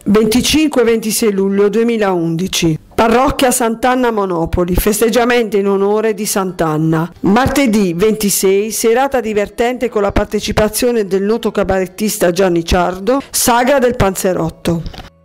25-26 luglio 2011. Parrocchia Sant'Anna Monopoli, festeggiamenti in onore di Sant'Anna. Martedì 26, serata divertente con la partecipazione del noto cabarettista Gianni Ciardo, Sagra del Panzerotto.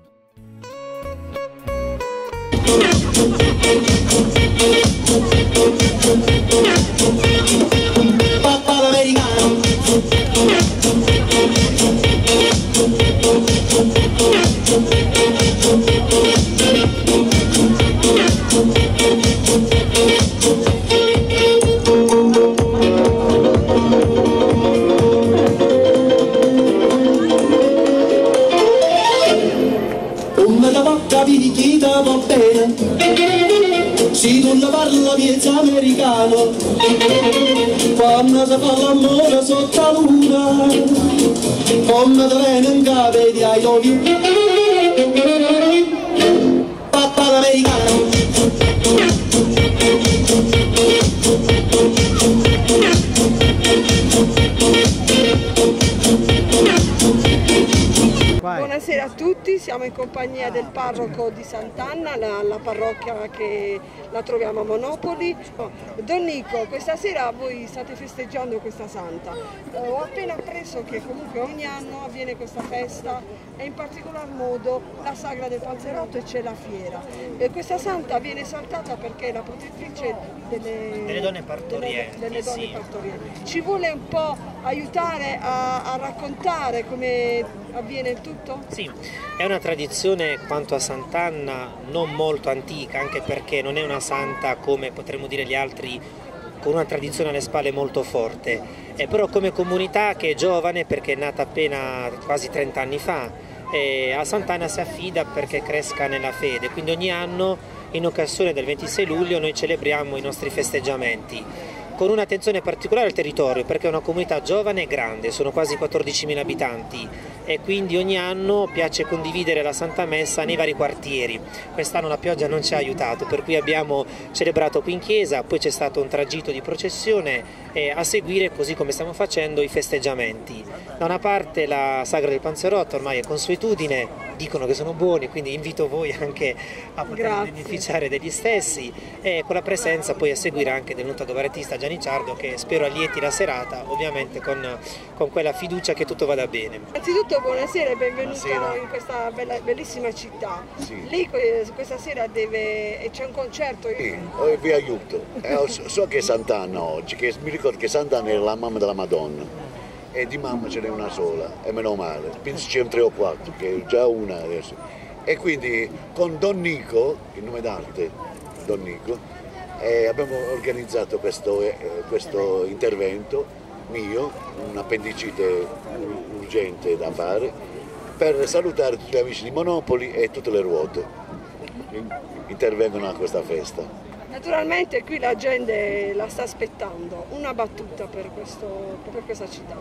Va bene, se tu ne parla miezza americano, quando si fa l'amore sotto la luna, come te viene in capo di I love you, papà l'americano. Buonasera a tutti, siamo in compagnia del parroco di Sant'Anna, la parrocchia che la troviamo a Monopoli. Don Nico, questa sera voi state festeggiando questa santa. Ho appena appreso che comunque ogni anno avviene questa festa e in particolar modo la Sagra del Panzerotto e c'è la fiera. Questa santa viene esaltata perché è la protettrice delle donne partorienti. Delle donne partorienti. Ci vuole un po' aiutare a raccontare come avviene il tutto? Sì, è una tradizione quanto a Sant'Anna non molto antica, anche perché non è una santa come potremmo dire gli altri con una tradizione alle spalle molto forte, è però come comunità che è giovane perché è nata appena quasi 30 anni fa e a Sant'Anna si affida perché cresca nella fede, quindi ogni anno in occasione del 26 luglio noi celebriamo i nostri festeggiamenti con un'attenzione particolare al territorio perché è una comunità giovane e grande, sono quasi 14.000 abitanti e quindi ogni anno piace condividere la Santa Messa nei vari quartieri. Quest'anno la pioggia non ci ha aiutato, per cui abbiamo celebrato qui in chiesa, poi c'è stato un tragitto di processione e a seguire, così come stiamo facendo, i festeggiamenti. Da una parte la Sagra del Panzerotto ormai è consuetudine, dicono che sono buoni, quindi invito voi anche a poter beneficiare degli stessi e con la presenza poi a seguire anche del noto cabarettista Gianni Ciardo che spero allieti la serata, ovviamente con quella fiducia che tutto vada bene. Innanzitutto buonasera e benvenuto in questa bellissima città. Sì. Lei questa sera c'è un concerto? Sì, vi aiuto. So che è Sant'Anna oggi, che mi ricordo che Sant'Anna era la mamma della Madonna e di mamma ce n'è una sola, e meno male, penso c'è un 3 o 4, che è già una adesso. E quindi con Don Nico, il nome d'arte, Don Nico, abbiamo organizzato questo intervento mio, un'appendicite urgente da fare, per salutare tutti gli amici di Monopoli e tutte le ruote che intervengono a questa festa. Naturalmente qui la gente la sta aspettando, una battuta per questa città.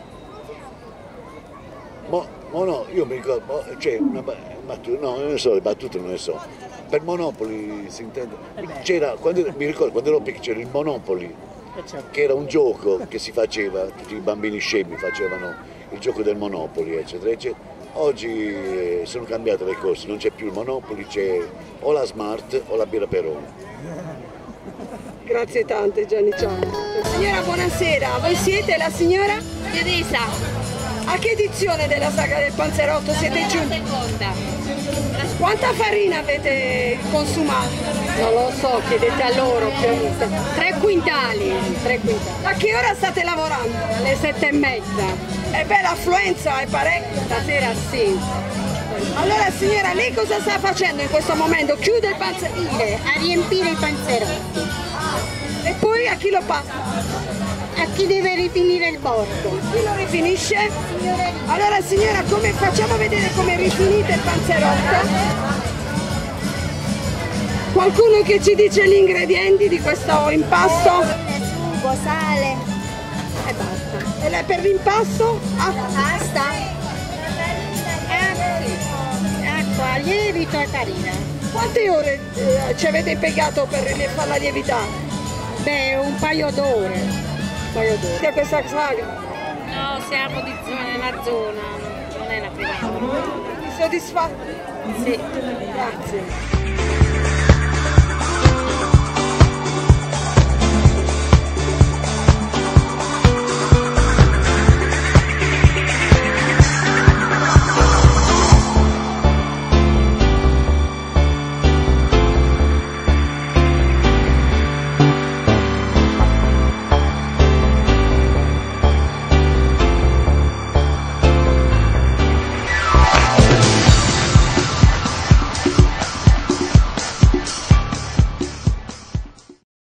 No, io mi ricordo, c'è una battuta, no, non ne so, le battute non ne so. Per Monopoli si intende. Mi ricordo quando ero piccolo c'era il Monopoli, che era un gioco che si faceva, tutti i bambini scemi facevano il gioco del Monopoli, eccetera, eccetera. Oggi sono cambiate le cose, non c'è più il Monopoli, c'è o la Smart o la birra Peroni. Grazie tante Gianni Ciardo. Signora, buonasera, voi siete la signora? Teresa. A che edizione della Sagra del Panzerotto siete giunti? La seconda. Quanta farina avete consumato? Non lo so, chiedete a loro. 3 quintali. 3 quintali. A che ora state lavorando? Alle 7:30. E beh, l'affluenza è parecchia. Stasera sì. Allora signora, lei cosa sta facendo in questo momento? Chiude il panzerotto? A riempire i panzerotti. E poi a chi lo passa? A chi deve rifinire il bordo. Chi lo rifinisce? Allora signora, facciamo vedere come rifinite il panzerotto? Qualcuno che ci dice gli ingredienti di questo impasto? Sugo, sale e basta. E per l'impasto? Pasta. Acqua, lievito e farina. Quante ore ci avete impiegato per farla lievitare? Beh, un paio d'ore. Che è questa sagra? No, siamo nella zona, non è la prima. Di Soddisfatti? Sì. Grazie.